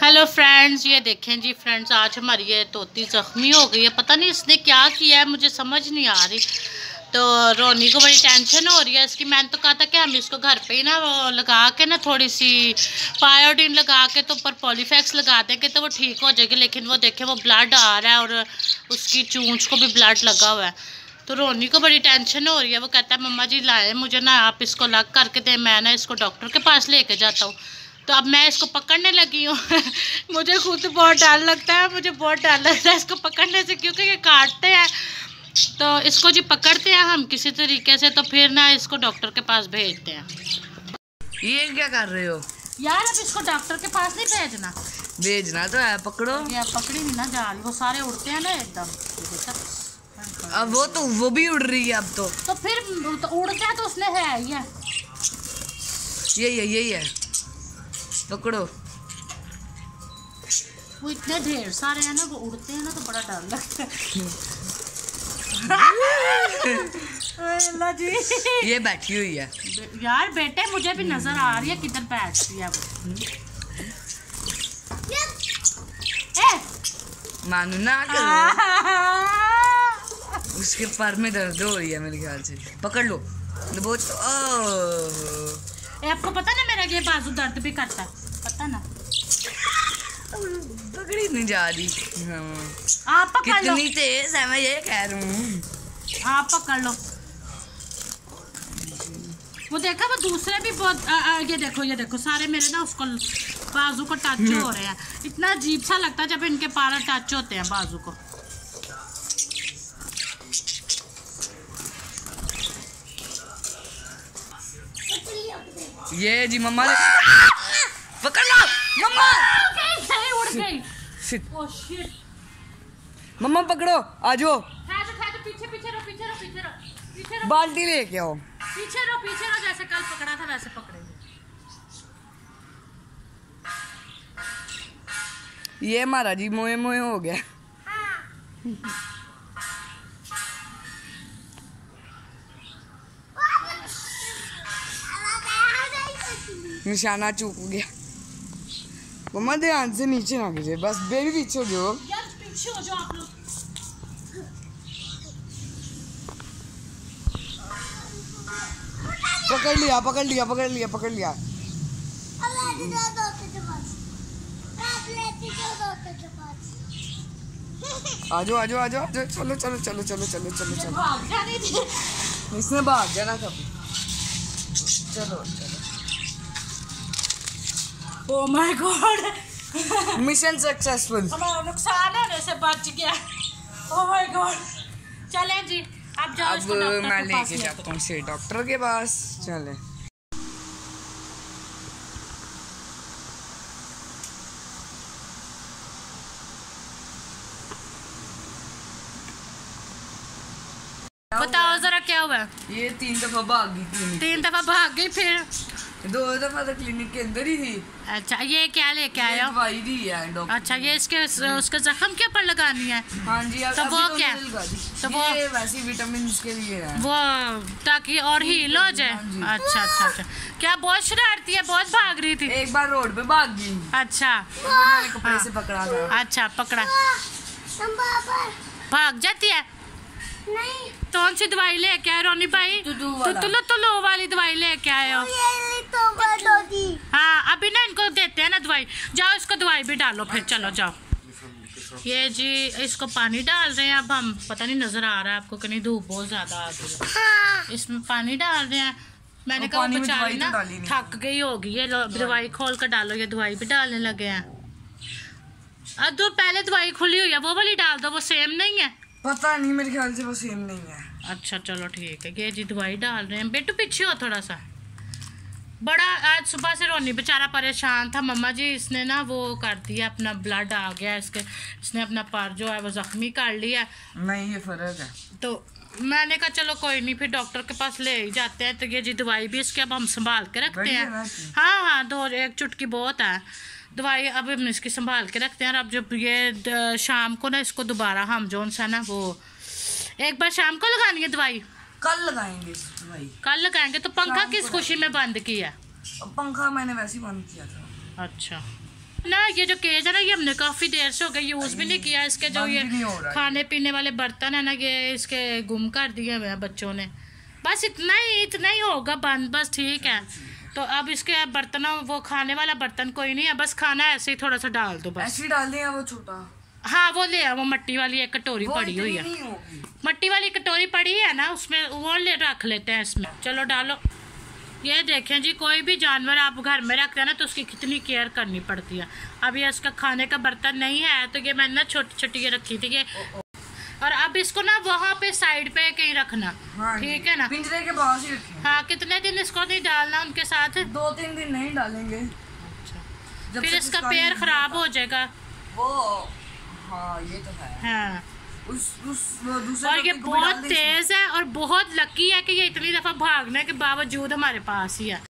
Hello friends, ये देखें जी friends, आज हमारी ये तोती ज़ख्मी हो गई है। पता नहीं इसने क्या किया है, मुझे समझ नहीं आ रही। तो रोनी को बड़ी टेंशन हो रही है इसकी। मैंने तो कहा था कि हम इसको घर पे ही ना वो लगा के ना थोड़ी सी पायोडीन लगा के तो ऊपर पॉलीफैक्स लगा देंगे तो वो ठीक हो जाएगी। लेकिन वो देखें वो ब्लड आ रहा है और उसकी चूंच को भी ब्लड लगा हुआ है। तो रोनी को बड़ी टेंशन हो रही है। वो कहता है मम्मा जी लाए मुझे ना, आप इसको लग करके दें, मैं ना इसको डॉक्टर के पास लेके जाता हूँ। तो अब मैं इसको पकड़ने लगी हूँ मुझे खुद बहुत डर लगता है, मुझे बहुत डर लगता है इसको पकड़ने से, क्योंकि ये काटते हैं। तो इसको जी पकड़ते हैं हम किसी तरीके से, तो फिर ना इसको डॉक्टर के पास भेजते हैं। ये क्या कर रहे हो यार? अब इसको डॉक्टर के पास नहीं भेजना, भेजना तो है। पकड़ो यार, पकड़ी नहीं ना जा रही, वो सारे उड़ते हैं ना एकदम। अब वो भी उड़ रही है अब तो फिर तो उड़ता है तो उसने है ही है। यही है पकड़ो। वो इतने ढेर सारे हैं ना, वो उड़ते हैं ना तो बड़ा डर लगता है अल्लाह जी। ये बैठी हुई है यार बेटे, मुझे भी नजर आ रही है किधर बैठती है वो। मानू ना करो, उसके पैर में दर्द हो रही है मेरे ख्याल से। पकड़ लो आपको पता ना मेरा ये बाजू दर्द भी करता है, पता ना। पकड़ी नहीं जा रही। आप पकड़ लो। कितनी तेज है, मैं ये कह रहा हूँ। आप पकड़ लो। वो देखा, वो दूसरे भी बहुत ये देखो सारे मेरे ना उसको बाजू को टच हो रहे हैं। इतना अजीब सा लगता है जब इनके पैर टच होते हैं बाजू को। ये जी मम्मा पकड़ लो मम्मा। उड़ गई। Oh shit. मम्मा पकड़ो, आ जाओ। पीछे बाल्टी लेके आओ। पीछे रहो, जैसे कल पकड़ा था वैसे पकड़ेंगे। ये हमारा जी मोए मोए हो गया। निशाना चूक गया। मम्मा ध्यान से नीचे ना गिरे, बस बेबी पीछे हो जाओ। पीछे हो जाओ आप लोग। पकड़ लिया। आजो चलो। इसने भाग जाना कभी। चलो। Oh my god, mission successful. हमारा नुकसान होने से बच गया। Oh my god. चलें जी, अब जाओ इसको डॉक्टर के पास। मैं लेके जाता हूँ से डॉक्टर के पास। चले। बताओ जरा क्या हुआ? ये 3 दफा भाग गई। 3 दफा भाग गई, फिर 2 दफा तो क्लिनिक के अंदर ही थी। अच्छा, ये क्या लेके आए हो? दवाई दी है डॉक्टर। अच्छा, ये इसके उसके जख्म के ऊपर लगानी है? हाँ जी। तो वो क्या? तो वो वैसे विटामिन के लिए है वो, ताकि और हील हो जाए। अच्छा। क्या बहुत शरारती है, बहुत भाग रही थी? एक बार रोड पे भाग गई। अच्छा, मैंने कपड़े से पकड़ा था। अच्छा पकड़ा, भाग जाती है। नहीं। कौन सी दवाई लेके आए रोनी भाई? तुलो वाली दवाई लेके आए हो? हाँ, अभी ना इनको देते हैं ना दवाई। जाओ इसको दवाई भी डालो फिर। चलो जाओ। ये जी इसको पानी डाल रहे हैं अब हम। पता नहीं नजर आ रहा है आपको कि नहीं, धूप बहुत ज्यादा आ गई है। इसमें पानी डाल रहे हैं। मैंने कहा बेचारी ना थक गई होगी। ये लो दवाई खोल कर डालो। ये दवाई भी डालने लगे हैं। अब तो पहले दवाई खुली हुई है, वो वाली डाल दो। वो सेम नहीं है? पता नहीं, मेरे ख्याल से वो सेम नहीं है। अच्छा चलो ठीक है। ये जी दवाई डाल रहे हैं। बेटू पीछे हो थोड़ा सा। बड़ा आज सुबह से रोनी बेचारा परेशान था। मम्मा जी इसने ना वो कर दिया, अपना ब्लड आ गया इसने अपना पैर जो है वो जख्मी कर लिया। नहीं, ये फर्क है। तो मैंने कहा चलो कोई नहीं, फिर डॉक्टर के पास ले ही जाते हैं। तो ये जी दवाई भी इसके अब हम संभाल के रखते हैं। हाँ, 1 चुटकी बहुत है दवाई। अब हम इसकी संभाल के रखते हैं। और अब जब ये शाम को ना इसको दोबारा हम जो सा ना वो एक बार शाम को लगानी है दवाई। कल लगाएंगे दवाई। कल लगाएंगे। तो पंखा किस खुशी में बंद किया? पंखा मैंने वैसे ही बंद किया था। अच्छा, ना ये जो केज है ना, ये हमने काफ़ी देर से हो गया यूज़ भी नहीं किया। इसके जो ये खाने पीने वाले बर्तन है ना, ये इसके गुम कर दिए हुए हैं बच्चों ने। बस इतना ही होगा बंद, बस ठीक है। तो अब इसके बर्तनों, वो खाने वाला बर्तन कोई नहीं है, बस खाना ऐसे ही थोड़ा सा डाल दो, बस ऐसे ही डाल दें। वो छोटा, हाँ वो ले, वो मट्टी वाली एक कटोरी पड़ी हुई है, मट्टी वाली कटोरी पड़ी है ना, उसमें वो ले रख लेते हैं इसमें। चलो डालो। ये देखें जी, कोई भी जानवर आप घर में रखते हैं ना तो उसकी कितनी केयर करनी पड़ती है। अब ये इसका खाने का बर्तन नहीं है तो ये मैंने ना छोटी छोटी ये रखी थी ये, और अब इसको ना वहाँ पे साइड पे कहीं रखना। हाँ, ठीक है ना, पिंजरे के पास ही रखें। हाँ, कितने दिन इसको नहीं डालना उनके साथ? 2-3 दिन नहीं डालेंगे। अच्छा, फिर इसका पैर खराब हो जाएगा वो। हाँ ये तो है। हाँ, दूसरे और ये बहुत तेज है और बहुत लकी है कि ये इतनी दफा भागने के बावजूद हमारे पास ही है।